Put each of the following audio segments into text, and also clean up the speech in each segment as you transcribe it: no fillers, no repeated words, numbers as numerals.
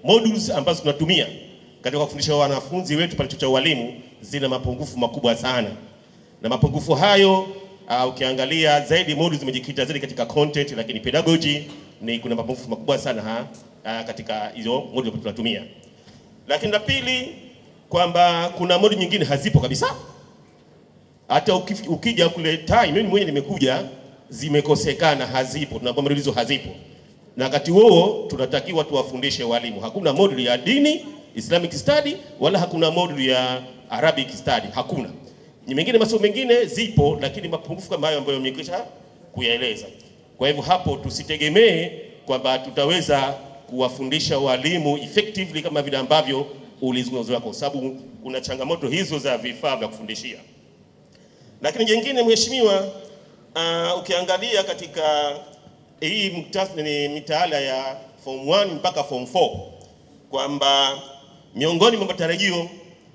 modules ambazo tunatumia katika kufundisha wanafunzi wetu pale chuo cha ualimu zina mapungufu makubwa sana. Na mapungufu hayo ukiangalia zaidi modules zimejikita zaidi katika content, lakini pedagogy ni kuna mapungufu makubwa sana katika hizo modules tunatumia. Lakini la pili kwamba kuna module nyingine hazipo kabisa. Hata ukija kule time mimi mwenyewe nimekuja zimekosekana, hazipo. Tunakwambia hizo hazipo. Na wakati huo tunatakiwa tuwafundishe walimu. Hakuna module ya dini, Islamic study, wala hakuna module ya Arabic study, hakuna. Mengine masomo mengine zipo, lakini mapungufu kama hayo ambayo nimekwisha kuyaeleza. Kwa hivyo hapo tusitegemee kwamba tutaweza kuwafundisha walimu effectively kama vile ambavyo ulizungumzia, kwa sababu kuna changamoto hizo za vifaa vya kufundishia. Lakini jingine mheshimiwa, ukiangalia katika hii mitaala ya form 1 mpaka form 4 kwamba miongoni mwa matarajio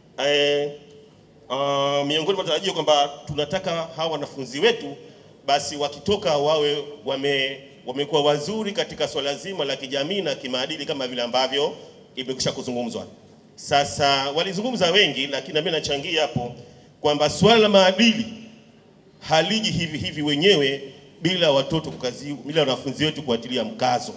kwamba tunataka hawa wanafunzi wetu basi wakitoka wawe wamekuwa wazuri katika swala zima la kijamii na kimaadili kama vile ambavyo imekwisha kuzungumzwa. Sasa walizungumza wengi, lakini mimi nachangia hapo kwamba swala la maadili haliji hivi hivi wenyewe bila watoto bila wanafunzi wetu kuatilia mkazo.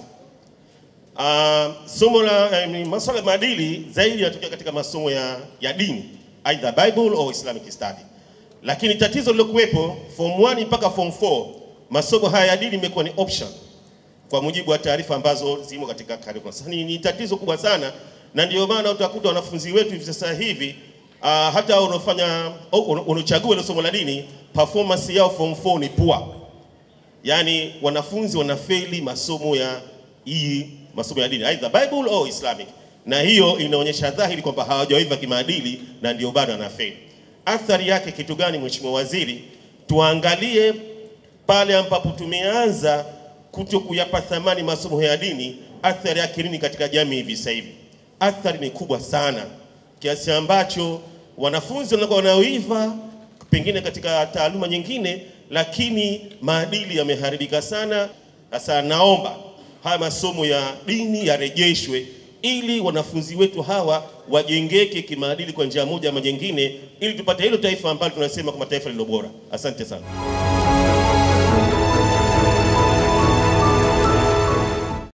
Somo la masuala ya maadili zaidi yanatokea katika masomo ya dini, either Bible au Islamic study. Lakini tatizo lilokuwepo form 1 mpaka form 4, masomo haya ya dini imekuwa ni option kwa mujibu wa taarifa ambazo zimo katika curriculum. Sasa ni tatizo kubwa sana, na ndio maana utakuta wanafunzi wetu hivi sasa hivi hata unachagua ile somo la dini, performance yao form 4 ni poor. Yani wanafunzi wanafeli masomo ya dini, either Bible au Islamic. Na hiyo inaonyesha dhahiri kwamba hawajaiva kimaadili na ndio bado wanafeli. Athari yake kitu gani mheshimiwa waziri? Tuangalie pale ambapo tumeanza kutokuyapa thamani masomo ya dini, athari yake nini katika jamii hivi sasa hivi? Athari ni kubwa sana kiasi ambacho wanafunzi wanakuwa wanaoiva pengine katika taaluma nyingine, lakini maadili yameharibika sana. Sasa naomba haya masomo ya dini yarejeshwe ili wanafunzi wetu hawa wajengeke kimaadili kwa njia moja ama nyingine, ili tupate hilo taifa ambalo tunasema kama taifa lililo bora. Asante sana.